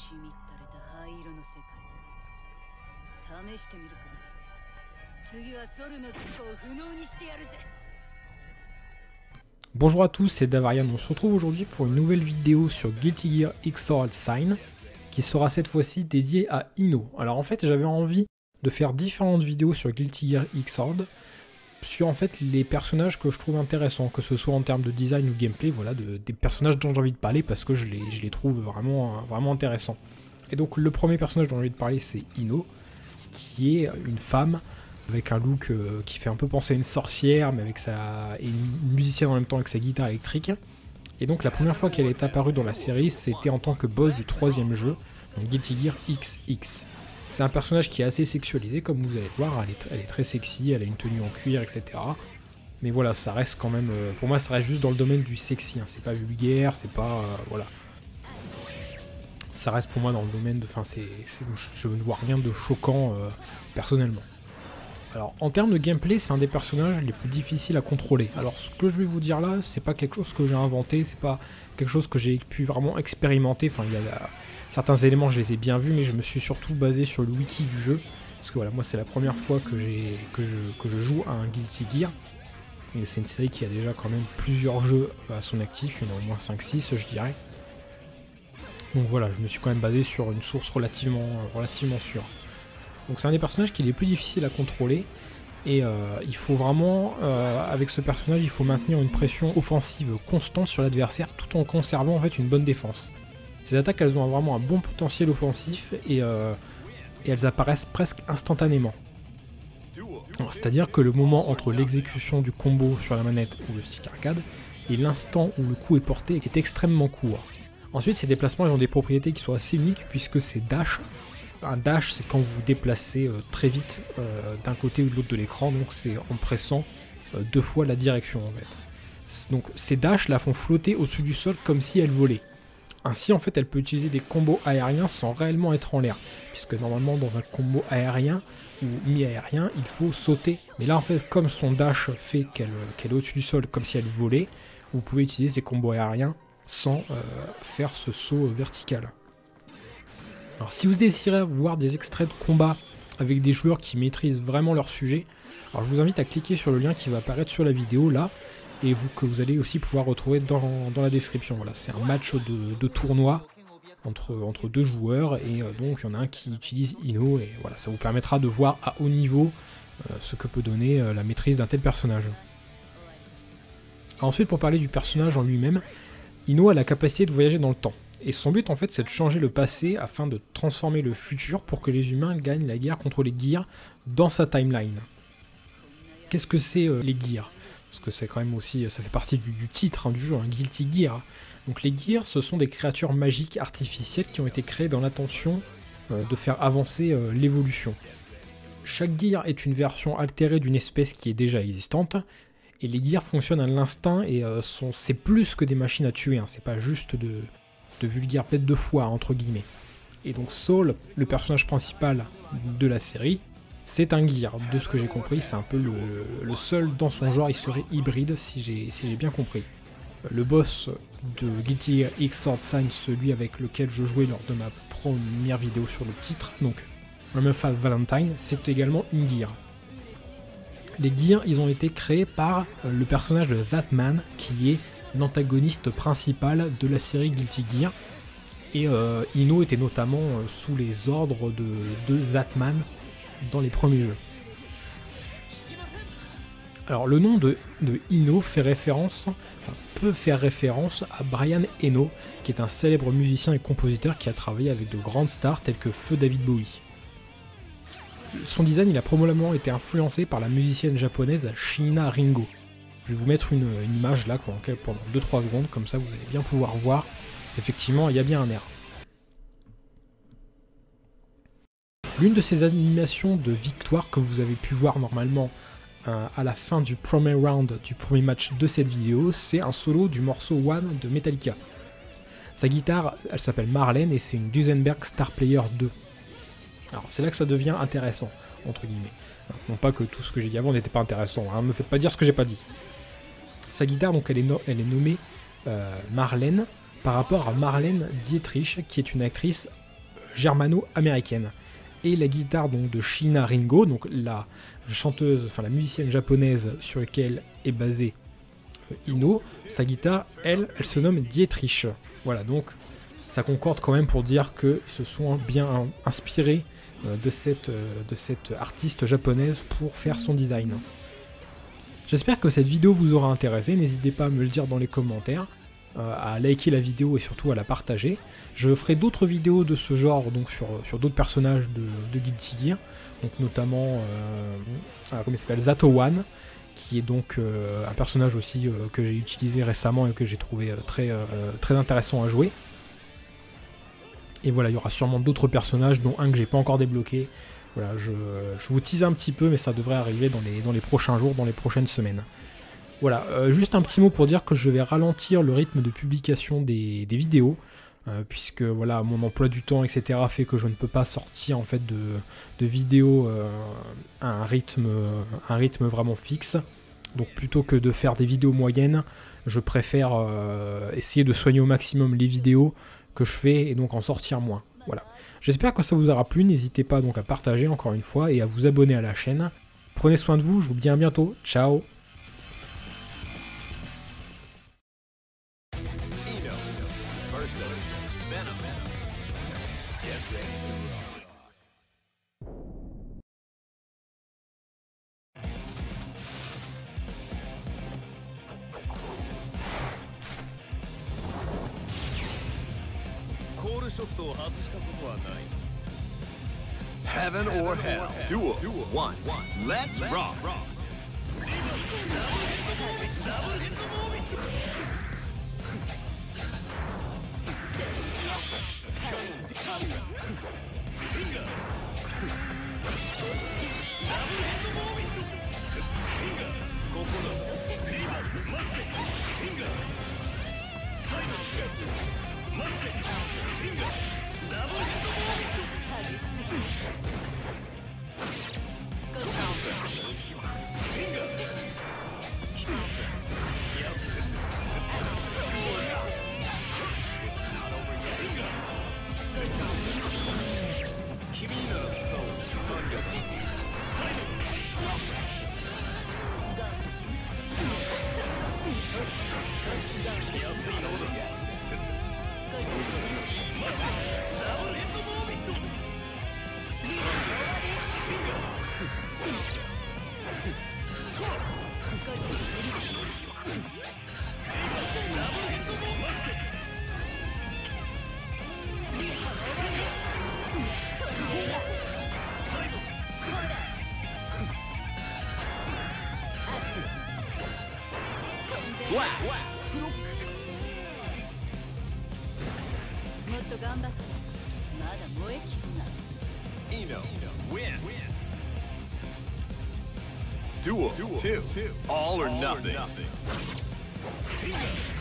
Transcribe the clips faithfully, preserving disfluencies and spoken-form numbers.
Bonjour à tous, c'est Davarian. On se retrouve aujourd'hui pour une nouvelle vidéo sur Guilty Gear Xrd Sign, qui sera cette fois-ci dédiée à Ino. Alors en fait, j'avais envie de faire différentes vidéos sur Guilty Gear Xrd, sur en fait les personnages que je trouve intéressants, que ce soit en termes de design ou de gameplay, voilà, de, des personnages dont j'ai envie de parler parce que je les, je les trouve vraiment, vraiment intéressants. Et donc le premier personnage dont j'ai envie de parler, c'est Ino, qui est une femme avec un look euh, qui fait un peu penser à une sorcière, mais avec sa... et une musicienne en même temps avec sa guitare électrique. Et donc la première fois qu'elle est apparue dans la série, c'était en tant que boss du troisième jeu, donc Guilty Gear X X. C'est un personnage qui est assez sexualisé, comme vous allez le voir, elle est, elle est très sexy, elle a une tenue en cuir, et cetera. Mais voilà, ça reste quand même, euh, pour moi ça reste juste dans le domaine du sexy, hein. C'est pas vulgaire, c'est pas, euh, voilà. Ça reste pour moi dans le domaine de, enfin c'est, je ne vois rien de choquant euh, personnellement. Alors en termes de gameplay, c'est un des personnages les plus difficiles à contrôler. Alors ce que je vais vous dire là, c'est pas quelque chose que j'ai inventé, c'est pas quelque chose que j'ai pu vraiment expérimenter, enfin il y a... Certains éléments, je les ai bien vus, mais je me suis surtout basé sur le wiki du jeu. Parce que voilà, moi, c'est la première fois que, j'ai, que, je, que je joue à un Guilty Gear. Et c'est une série qui a déjà quand même plusieurs jeux à son actif. Il y en a au moins cinq six, je dirais. Donc voilà, je me suis quand même basé sur une source relativement, relativement sûre. Donc c'est un des personnages qui est les plus difficiles à contrôler. Et euh, il faut vraiment, euh, avec ce personnage, il faut maintenir une pression offensive constante sur l'adversaire, tout en conservant en fait une bonne défense. Ces attaques, elles ont vraiment un bon potentiel offensif et, euh, et elles apparaissent presque instantanément. C'est-à-dire que le moment entre l'exécution du combo sur la manette ou le stick arcade et l'instant où le coup est porté est extrêmement court. Ensuite, ces déplacements ils ont des propriétés qui sont assez uniques puisque c'est dash. Un dash, c'est quand vous vous déplacez euh, très vite euh, d'un côté ou de l'autre de l'écran, donc c'est en pressant euh, deux fois la direction en fait. Donc ces dash la font flotter au-dessus du sol comme si elle volait. Ainsi, en fait, elle peut utiliser des combos aériens sans réellement être en l'air. Puisque normalement, dans un combo aérien ou mi-aérien, il faut sauter. Mais là, en fait, comme son dash fait qu'elle qu'elle est au-dessus du sol, comme si elle volait, vous pouvez utiliser ces combos aériens sans euh, faire ce saut vertical. Alors, si vous désirez voir des extraits de combat avec des joueurs qui maîtrisent vraiment leur sujet, alors je vous invite à cliquer sur le lien qui va apparaître sur la vidéo, là, et vous, que vous allez aussi pouvoir retrouver dans, dans la description. Voilà, c'est un match de, de tournoi entre, entre deux joueurs, et euh, donc il y en a un qui utilise Ino, et voilà, ça vous permettra de voir à haut niveau euh, ce que peut donner euh, la maîtrise d'un tel personnage. Alors ensuite, pour parler du personnage en lui-même, Ino a la capacité de voyager dans le temps, et son but en fait c'est de changer le passé afin de transformer le futur pour que les humains gagnent la guerre contre les Gears dans sa timeline. Qu'est-ce que c'est euh, les Gears ? Parce que c'est quand même aussi, ça fait partie du, du titre hein, du jeu, hein, Guilty Gear. Donc les Gears, ce sont des créatures magiques artificielles qui ont été créées dans l'intention euh, de faire avancer euh, l'évolution. Chaque Gear est une version altérée d'une espèce qui est déjà existante, et les Gears fonctionnent à l'instinct et euh, sont, c'est plus que des machines à tuer, hein, c'est pas juste de, de vulgaires bêtes de foire, entre guillemets. Et donc Saul, le personnage principal de la série, c'est un Gear, de ce que j'ai compris, c'est un peu le, le seul dans son genre, il serait hybride si j'ai si j'ai bien compris. Le boss de Guilty Gear Xrd Sign, celui avec lequel je jouais lors de ma première vidéo sur le titre, donc Ramefal Valentine, c'est également une Gear. Les Gears, ils ont été créés par le personnage de Zatman, qui est l'antagoniste principal de la série Guilty Gear, et euh, Ino était notamment euh, sous les ordres de, de Zatman dans les premiers jeux. Alors le nom de, de Ino fait référence, enfin peut faire référence à Brian Eno, qui est un célèbre musicien et compositeur qui a travaillé avec de grandes stars telles que Feu David Bowie. Son design il a probablement été influencé par la musicienne japonaise Shiina Ringo. Je vais vous mettre une, une image là pendant deux trois secondes, comme ça vous allez bien pouvoir voir. Effectivement, il y a bien un air. L'une de ces animations de victoire que vous avez pu voir normalement euh, à la fin du premier round du premier match de cette vidéo, c'est un solo du morceau One de Metallica. Sa guitare, elle s'appelle Marlene et c'est une Duesenberg Star Player deux. Alors c'est là que ça devient intéressant, entre guillemets. Non pas que tout ce que j'ai dit avant n'était pas intéressant, hein, ne me faites pas dire ce que j'ai pas dit. Sa guitare, donc, elle est, no elle est nommée euh, Marlene par rapport à Marlène Dietrich, qui est une actrice germano-américaine. Et la guitare donc de Shiina Ringo, donc la chanteuse, enfin la musicienne japonaise sur laquelle est basée Ino, sa guitare, elle, elle se nomme Dietrich. Voilà, donc ça concorde quand même pour dire qu'ils se sont bien inspirés de cette, de cette artiste japonaise pour faire son design. J'espère que cette vidéo vous aura intéressé, n'hésitez pas à me le dire dans les commentaires, à liker la vidéo et surtout à la partager. Je ferai d'autres vidéos de ce genre donc sur, sur d'autres personnages de, de Guilty Gear, donc notamment euh, ah, comment il s'appelle, Zato One, qui est donc euh, un personnage aussi euh, que j'ai utilisé récemment et que j'ai trouvé euh, très, euh, très intéressant à jouer. Et voilà, il y aura sûrement d'autres personnages, dont un que j'ai pas encore débloqué. Voilà, je, je vous tease un petit peu, mais ça devrait arriver dans les, dans les prochains jours, dans les prochaines semaines. Voilà, euh, juste un petit mot pour dire que je vais ralentir le rythme de publication des, des vidéos, euh, puisque voilà, mon emploi du temps, et cetera fait que je ne peux pas sortir en fait de, de vidéos euh, à un rythme, un rythme vraiment fixe. Donc plutôt que de faire des vidéos moyennes, je préfère euh, essayer de soigner au maximum les vidéos que je fais et donc en sortir moins. Voilà. J'espère que ça vous aura plu, n'hésitez pas donc à partager encore une fois et à vous abonner à la chaîne. Prenez soin de vous, je vous dis à bientôt, ciao. Heaven or hell, duel, one, let's rock! Swag! もっと頑張って。まだ燃えきるな。Eno win. Duel two. All or nothing. Stinger.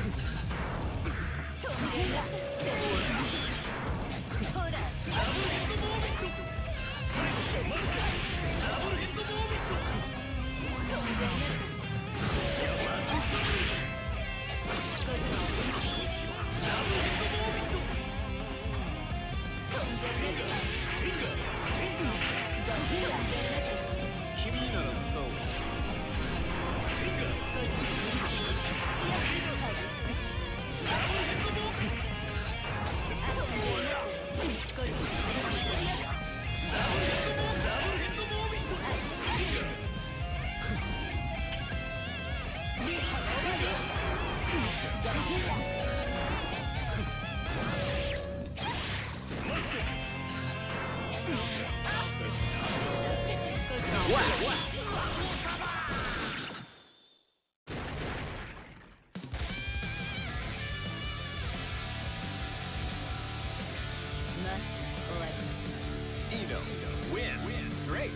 Eno win straight.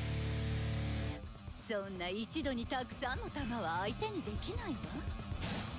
そんな一度にたくさんの弾は相手にできないわ。